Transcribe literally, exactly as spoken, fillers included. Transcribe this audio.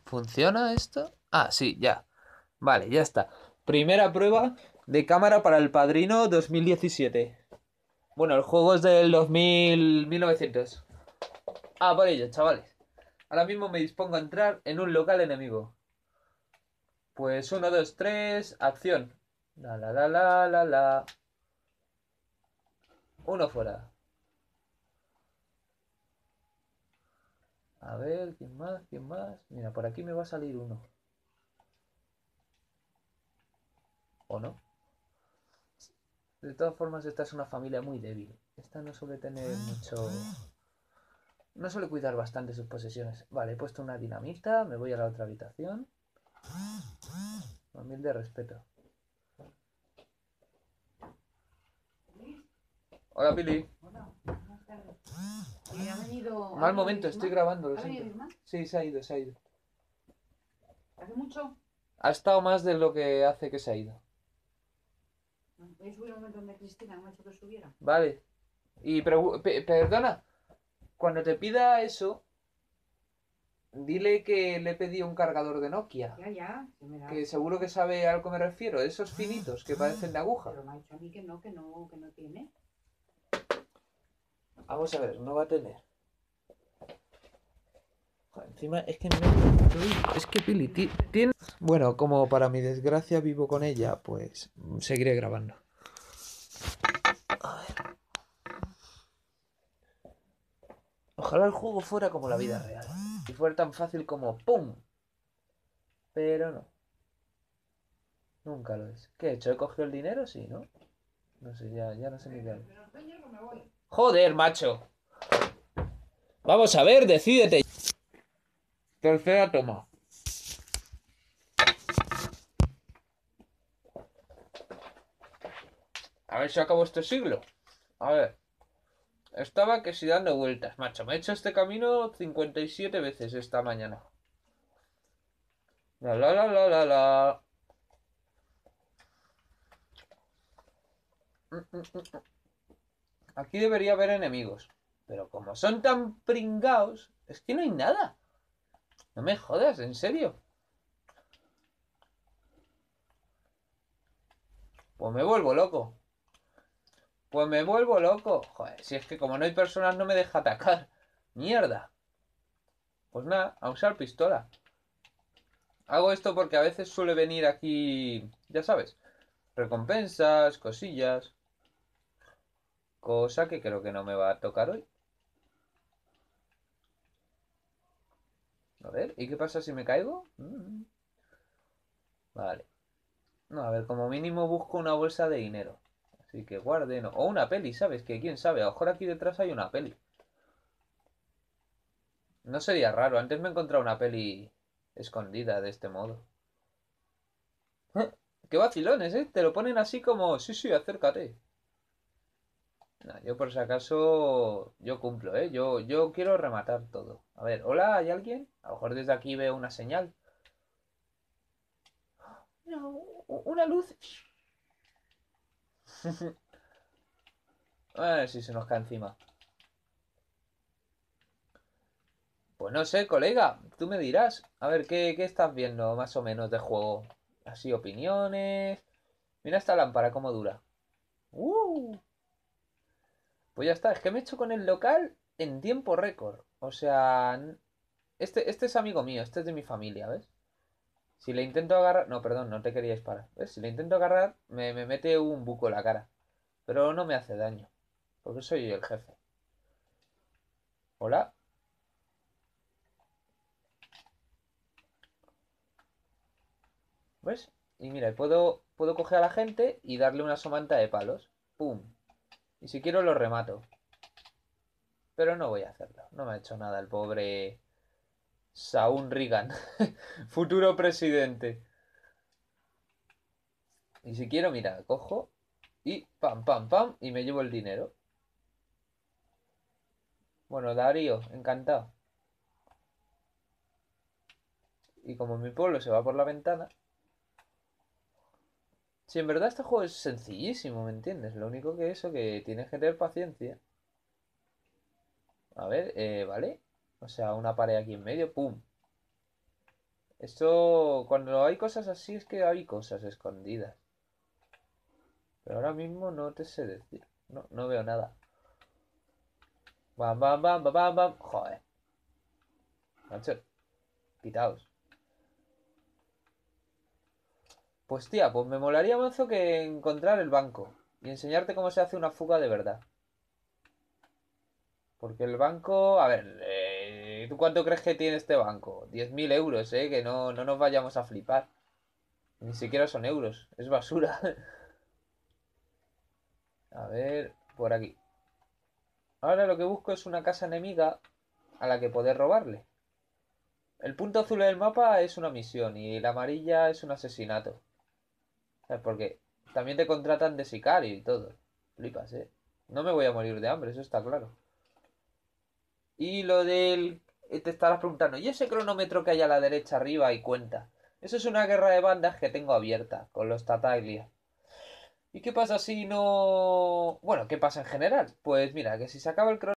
¿Funciona esto? Ah, sí, ya. Vale, ya está. Primera prueba de cámara para El Padrino dos mil diecisiete. Bueno, el juego es del dos mil, mil novecientos. Ah, por ello, chavales. Ahora mismo me dispongo a entrar en un local enemigo. Pues uno, dos, tres, acción. La la la la la la. Uno fuera. A ver, ¿quién más? ¿Quién más? Mira, por aquí me va a salir uno. ¿O no? De todas formas, esta es una familia muy débil. Esta no suele tener mucho... No suele cuidar bastante sus posesiones. Vale, he puesto una dinamita. Me voy a la otra habitación. Humilde respeto. Hola, Pili. Hola, buenas tardes. Eh, ¿Ha venido, ha Mal venido momento, estoy Isma? grabando, lo ¿Ha venido siento. Isma? Sí, se ha ido, se ha ido. ¿Hace mucho? Ha estado más de lo que hace que se ha ido. Voy a subir un momento donde Cristina me ha hecho que subiera. Vale. Y pregu- pe- perdona, cuando te pida eso, dile que le he pedido un cargador de Nokia. Ya, ya, se me da. Que seguro que sabe a lo que me refiero. Esos finitos que parecen de aguja. Pero me ha dicho a mí que no, que no, que no tiene. Vamos a ver, no va a tener. Joder, encima es que no... Es que Pili ti- tiene... Bueno, como para mi desgracia vivo con ella, pues seguiré grabando. A ver. Ojalá el juego fuera como la vida real. Y fuera tan fácil como ¡pum! Pero no. Nunca lo es. ¿Qué he hecho? ¿He cogido el dinero? Sí, ¿no? No sé, ya, ya no sé ni qué hago. Joder, macho. Vamos a ver, decídete. Tercera toma. A ver si acabo este siglo. A ver. Estaba que si dando vueltas, macho. Me he hecho este camino cincuenta y siete veces esta mañana. La la la la la la. Aquí debería haber enemigos. Pero como son tan pringaos, es que no hay nada. No me jodas, en serio. Pues me vuelvo loco. Pues me vuelvo loco. Joder, si es que como no hay personas no me deja atacar. Mierda. Pues nada, a usar pistola. Hago esto porque a veces suele venir aquí, ya sabes, recompensas, cosillas. Cosa que creo que no me va a tocar hoy. A ver, ¿y qué pasa si me caigo? Mm, vale. No, a ver, como mínimo busco una bolsa de dinero. Así que guarde, no. O una peli, ¿sabes? Que quién sabe, a lo mejor aquí detrás hay una peli. No sería raro, antes me he encontrado una peli escondida de este modo. Qué vacilones, ¿eh? Te lo ponen así como, sí, sí, acércate. Nah, yo por si acaso, yo cumplo, ¿eh? Yo, yo quiero rematar todo. A ver, hola, ¿hay alguien? A lo mejor desde aquí veo una señal. No, una luz. A ver si se nos cae encima. Pues no sé, colega, tú me dirás. A ver, ¿qué, qué estás viendo más o menos de juego? Así, opiniones. Mira esta lámpara, cómo dura. Uh, pues ya está, es que me he hecho con el local en tiempo récord. O sea, este, este es amigo mío, este es de mi familia, ¿ves? Si le intento agarrar... No, perdón, no te quería disparar. ¿Ves? Si le intento agarrar, me, me mete un buco en la cara. Pero no me hace daño. Porque soy el jefe. Hola. ¿Ves? Y mira, puedo, puedo coger a la gente y darle una somanta de palos. ¡Pum! Y si quiero lo remato. Pero no voy a hacerlo. No me ha hecho nada el pobre Saúl Reagan. Futuro presidente. Y si quiero, mira, cojo y pam, pam, pam. Y me llevo el dinero. Bueno, Darío, encantado. Y como mi pueblo se va por la ventana. Si en verdad este juego es sencillísimo, ¿me entiendes? Lo único que eso, que tienes que tener paciencia. A ver, eh, ¿vale? O sea, una pared aquí en medio, ¡pum! Eso, cuando hay cosas así es que hay cosas escondidas. Pero ahora mismo no te sé decir. No, no veo nada. Bam, bam, bam, bam, bam, bam. Joder. Macho, quitaos. Pues tía, pues me molaría mazo que encontrar el banco y enseñarte cómo se hace una fuga de verdad. Porque el banco, a ver, eh, ¿tú cuánto crees que tiene este banco? Diez mil euros, eh, que no, no nos vayamos a flipar. Ni siquiera son euros, es basura. A ver, por aquí. Ahora lo que busco es una casa enemiga a la que poder robarle. El punto azul del mapa es una misión y la amarilla es un asesinato. ¿Sabes? Porque también te contratan de sicario y todo. Flipas, eh. No me voy a morir de hambre, eso está claro. Y lo del... eh, Te estarás preguntando, ¿y ese cronómetro que hay a la derecha arriba y cuenta? Eso es una guerra de bandas que tengo abierta con los Tataglia. ¿Y qué pasa si no...? Bueno, ¿qué pasa en general? Pues mira, que si se acaba el cronómetro...